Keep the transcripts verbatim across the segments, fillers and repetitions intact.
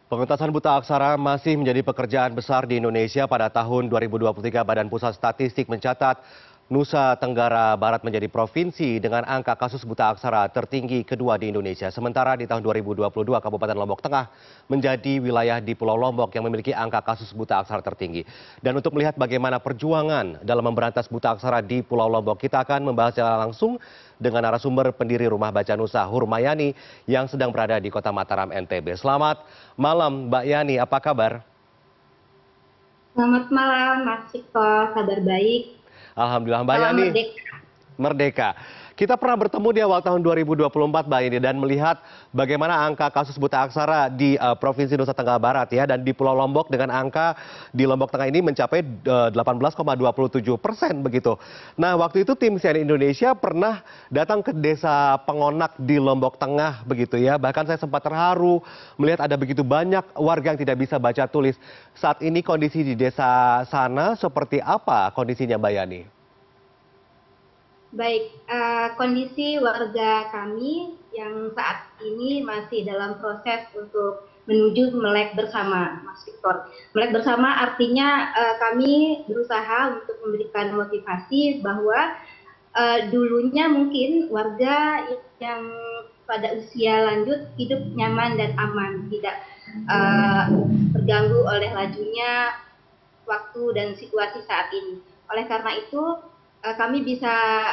Pengentasan buta aksara masih menjadi pekerjaan besar di Indonesia. Pada tahun dua ribu dua puluh tiga, Badan Pusat Statistik mencatat Nusa Tenggara Barat menjadi provinsi dengan angka kasus buta aksara tertinggi kedua di Indonesia. Sementara di tahun dua ribu dua puluh dua, Kabupaten Lombok Tengah menjadi wilayah di Pulau Lombok yang memiliki angka kasus buta aksara tertinggi. Dan untuk melihat bagaimana perjuangan dalam memberantas buta aksara di Pulau Lombok, kita akan membahas secara langsung dengan narasumber pendiri Rumah Baca Nusa, Hurmayani, yang sedang berada di Kota Mataram, N T B. Selamat malam, Mbak Yani, apa kabar? Selamat malam, Mas Victor. Kabar baik. Alhamdulillah, Mbak Salam Yani. merdeka. Merdeka. Kita pernah bertemu di awal tahun dua ribu dua puluh empat, Mbak Yani, dan melihat bagaimana angka kasus buta aksara di uh, Provinsi Nusa Tenggara Barat ya, dan di Pulau Lombok dengan angka di Lombok Tengah ini mencapai uh, delapan belas koma dua tujuh persen begitu. Nah, waktu itu tim C N N Indonesia pernah datang ke desa Pengonak di Lombok Tengah begitu ya. Bahkan saya sempat terharu melihat ada begitu banyak warga yang tidak bisa baca tulis. Saat ini kondisi di desa sana seperti apa kondisinya, Mbak Yani? Baik, eh, kondisi warga kami yang saat ini masih dalam proses untuk menuju melek bersama, Mas Victor. Melek bersama artinya eh, kami berusaha untuk memberikan motivasi bahwa eh, dulunya mungkin warga yang pada usia lanjut hidup nyaman dan aman, tidak eh, terganggu oleh lajunya waktu dan situasi saat ini. Oleh karena itu, eh, kami bisa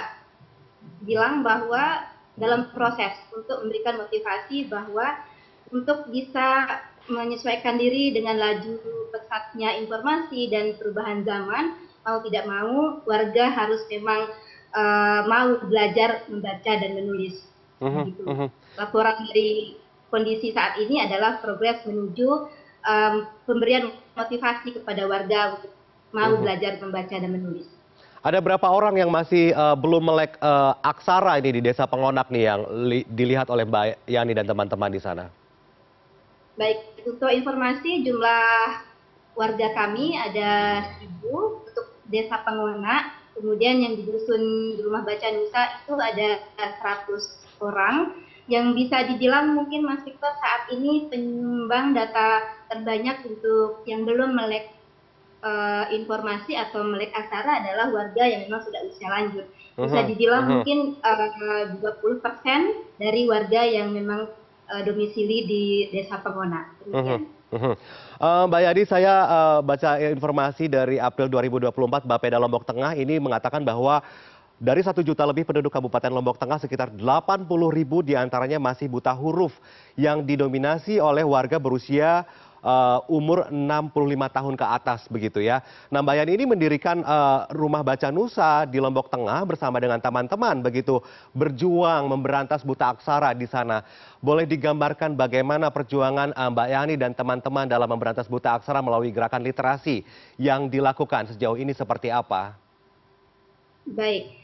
bilang bahwa dalam proses untuk memberikan motivasi bahwa untuk bisa menyesuaikan diri dengan laju pesatnya informasi dan perubahan zaman, mau tidak mau warga harus memang eh, mau belajar membaca dan menulis. Mhm, Gitu. mhm. Laporan dari kondisi saat ini adalah progres menuju em, pemberian motivasi kepada warga untuk mau Mhm. belajar membaca dan menulis. Ada berapa orang yang masih eh, belum melek eh, aksara ini di Desa Pengonak nih yang li- dilihat oleh Mbak Yani dan teman-teman di sana? Baik, untuk informasi jumlah warga kami ada seribu untuk desa Pengona, kemudian yang di dusun Rumah Baca Nusa itu ada seratus orang, yang bisa dibilang mungkin Mas Victor saat ini penyumbang data terbanyak untuk yang belum melek eh, informasi atau melek aksara adalah warga yang memang sudah usia lanjut. Bisa Mhm, dibilang mhm, mungkin eh, dua puluh persen dari warga yang memang eh, domisili di desa Pengona. mhm, Demikian. mhm. Eh, Mbak Yani, saya eh, baca informasi dari April dua ribu dua puluh empat, Bapeda Lombok Tengah ini mengatakan bahwa dari satu juta lebih penduduk Kabupaten Lombok Tengah, sekitar delapan puluh ribu diantaranya masih buta huruf yang didominasi oleh warga berusia eh, umur enam puluh lima tahun ke atas begitu ya. Nah, Mbak Yani ini mendirikan eh, Rumah Baca Nusa di Lombok Tengah bersama dengan teman-teman begitu, berjuang memberantas buta aksara di sana. Boleh digambarkan bagaimana perjuangan eh, Mbak Yani dan teman-teman dalam memberantas buta aksara melalui gerakan literasi yang dilakukan sejauh ini seperti apa? Baik.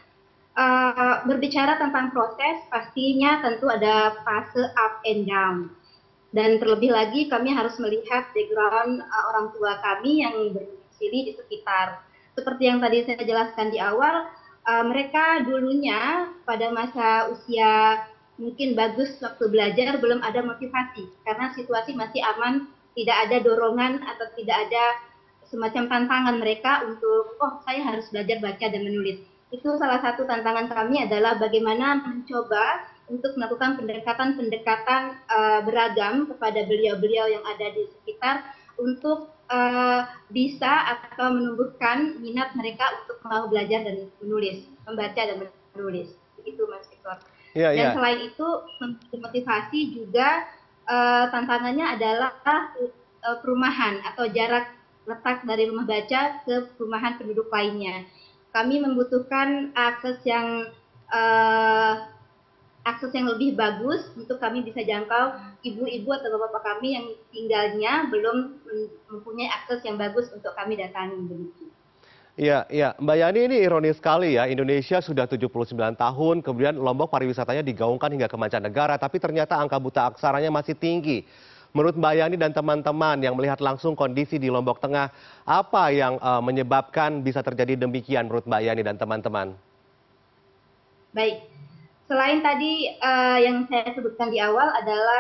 Eh, berbicara tentang proses, pastinya tentu ada fase up and down. Dan terlebih lagi kami harus melihat background uh, orang tua kami yang berdomisili di sekitar. Seperti yang tadi saya jelaskan di awal, uh, mereka dulunya pada masa usia mungkin bagus waktu belajar belum ada motivasi karena situasi masih aman, tidak ada dorongan atau tidak ada semacam tantangan mereka untuk oh saya harus belajar baca dan menulis. Itu salah satu tantangan kami adalah bagaimana mencoba untuk melakukan pendekatan-pendekatan uh, beragam kepada beliau-beliau yang ada di sekitar untuk uh, bisa atau menumbuhkan minat mereka untuk mau belajar dan menulis, membaca dan menulis. Begitu Mas Victor. Iya, Dan iya. selain itu motivasi juga uh, tantangannya adalah uh, perumahan atau jarak letak dari rumah baca ke perumahan penduduk lainnya. Kami membutuhkan akses yang uh, akses yang lebih bagus untuk kami bisa jangkau ibu-ibu atau bapak-bapak kami yang tinggalnya belum mempunyai akses yang bagus untuk kami datangi begitu. Iya, iya. Mbak Yani, ini ironis sekali ya, Indonesia sudah tujuh puluh sembilan tahun, kemudian Lombok pariwisatanya digaungkan hingga ke mancanegara, tapi ternyata angka buta aksaranya masih tinggi. Menurut Mbak Yani dan teman-teman yang melihat langsung kondisi di Lombok Tengah, apa yang eh, menyebabkan bisa terjadi demikian menurut Mbak Yani dan teman-teman? Baik, selain tadi uh, yang saya sebutkan di awal adalah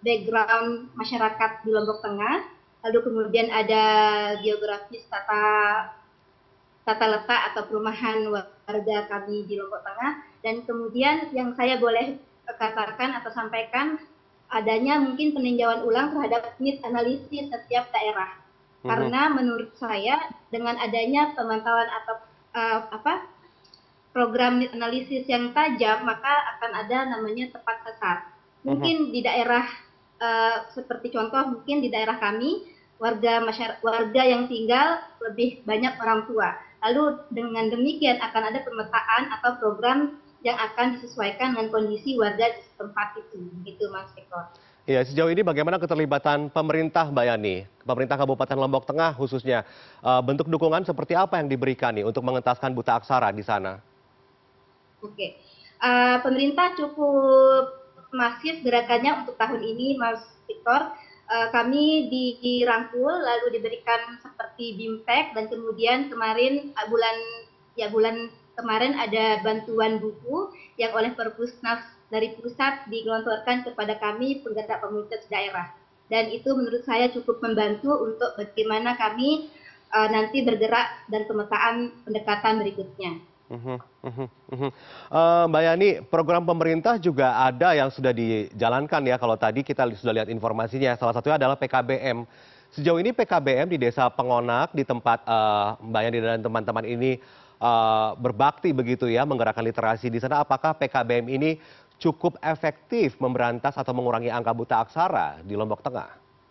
background masyarakat di Lombok Tengah, lalu kemudian ada geografis tata tata letak atau perumahan warga kami di Lombok Tengah, dan kemudian yang saya boleh katakan atau sampaikan adanya mungkin peninjauan ulang terhadap need analisis setiap daerah. Mm-hmm. Karena menurut saya dengan adanya pemantauan atau uh, apa program need analisis yang tajam, maka akan ada namanya tepat sasaran. Mungkin mm-hmm. di daerah uh, seperti contoh mungkin di daerah kami warga masyarakat warga yang tinggal lebih banyak orang tua. Lalu dengan demikian akan ada pemetaan atau program yang akan disesuaikan dengan kondisi warga di tempat itu, gitu Mas Victor. Iya, sejauh ini bagaimana keterlibatan pemerintah, Mbak Yani, pemerintah Kabupaten Lombok Tengah khususnya, uh, bentuk dukungan seperti apa yang diberikan nih untuk mengentaskan buta aksara di sana? Oke, uh, pemerintah cukup masif gerakannya untuk tahun ini, Mas Victor. Uh, kami dirangkul lalu diberikan seperti BIMTEK, dan kemudian kemarin uh, bulan ya bulan kemarin ada bantuan buku yang oleh Perpusnas dari pusat digelontorkan kepada kami penggerak komunitas daerah, dan itu menurut saya cukup membantu untuk bagaimana kami uh, nanti bergerak dan pemetaan pendekatan berikutnya. Uh, uh, uh, uh, Mbak Yani, program pemerintah juga ada yang sudah dijalankan ya. Kalau tadi kita sudah lihat informasinya, salah satunya adalah P K B M. Sejauh ini P K B M di Desa Pengonak, di tempat uh, Mbak Yani dan teman-teman ini uh, berbakti begitu ya, menggerakkan literasi di sana. Apakah P K B M ini cukup efektif memberantas atau mengurangi angka buta aksara di Lombok Tengah?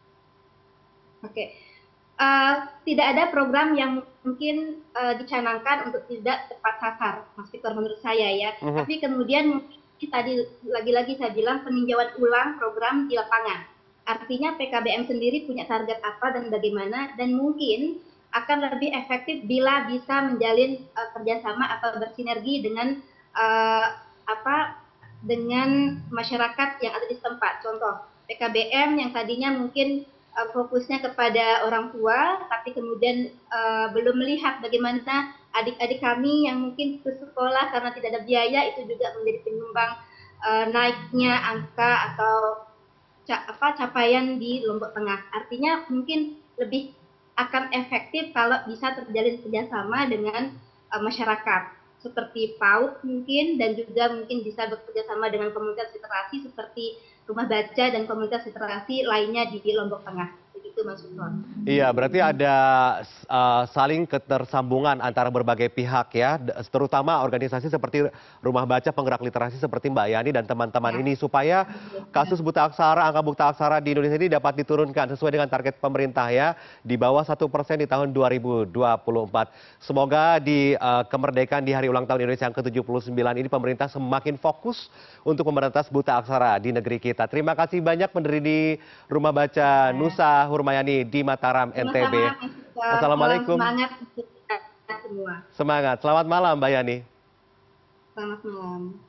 Oke. Uh, tidak ada program yang mungkin uh, dicanangkan untuk tidak tepat sasar, Mas Victor, menurut saya ya. Uh-huh. Tapi kemudian tadi lagi-lagi saya bilang peninjauan ulang program di lapangan. Artinya P K B M sendiri punya target apa dan bagaimana, dan mungkin akan lebih efektif bila bisa menjalin uh, kerjasama atau bersinergi dengan uh, apa dengan masyarakat yang ada di tempat. Contoh P K B M yang tadinya mungkin Uh, fokusnya kepada orang tua, tapi kemudian uh, belum melihat bagaimana adik-adik kami yang mungkin ke sekolah karena tidak ada biaya, itu juga menjadi penyumbang uh, naiknya angka atau ca apa capaian di Lombok Tengah. Artinya mungkin lebih akan efektif kalau bisa terjalin kerjasama dengan uh, masyarakat seperti PAUD mungkin, dan juga mungkin bisa bekerja sama dengan komunitas literasi seperti Rumah Baca dan komunitas literasi lainnya di Lombok Tengah. Begitu Mas Victor. Iya, berarti ada uh, saling ketersambungan antara berbagai pihak ya, terutama organisasi seperti Rumah Baca, penggerak literasi seperti Mbak Yani dan teman-teman ya. Ini supaya kasus buta aksara, angka buta aksara di Indonesia ini dapat diturunkan sesuai dengan target pemerintah ya, di bawah satu persen di tahun dua ribu dua puluh empat. Semoga di uh, kemerdekaan di hari ulang tahun Indonesia yang ke tujuh puluh sembilan ini pemerintah semakin fokus untuk memberantas buta aksara di negeri kita. Terima kasih banyak pendiri Rumah Baca Nusa Hurmayani di Mataram, N T B. Assalamualaikum. Semangat semua. Semangat. Selamat malam Mbak Yani. Selamat malam.